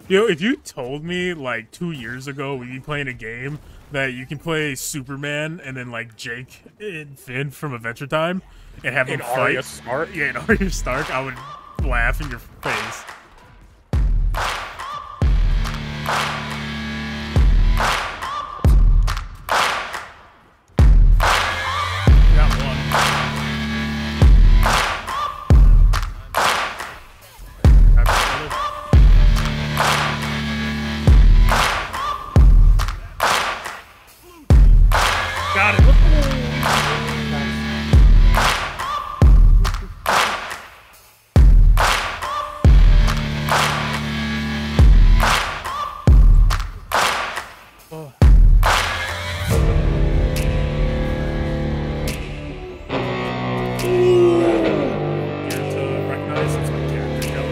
Yo, if you told me like 2 years ago we'd be playing a game that you can play Superman and then like Jake and Finn from Adventure Time and have them fight, Arya Stark? yeah, and Arya Stark, I would laugh in your face. Got one. Got the other. Got it. Oh. Here to recognize it's my character show.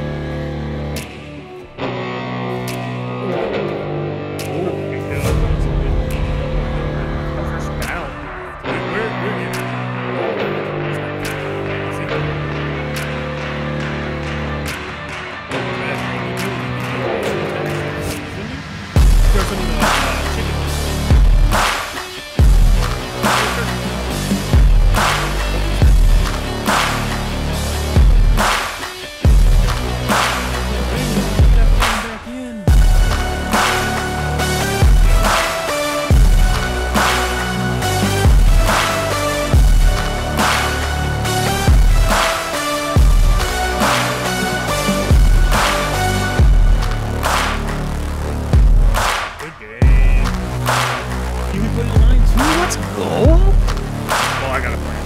First down. We're in well, I got a plan.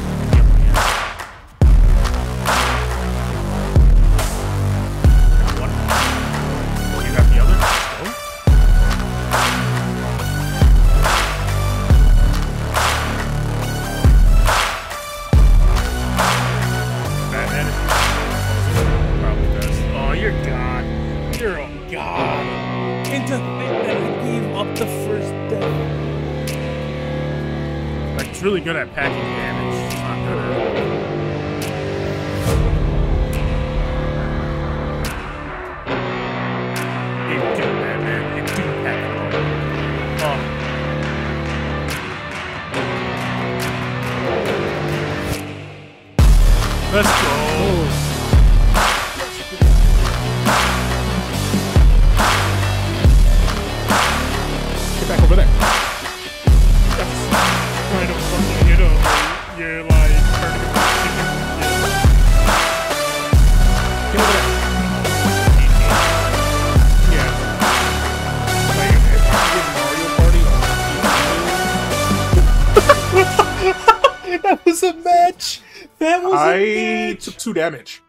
One. You got the other? Let's go. Batman is probably best. Oh, you're God. You're a God. And to think that I gave up the first death. Like, it's really good at packing damage. It's not good at it do, Batman. It do pack it all. Let's go. Get back over there. That's kind of fucking it up. You're like turning into chicken. Get over there. Yeah. Like, if I did Mario Party, That was a match. That was a I match. took 2 damage.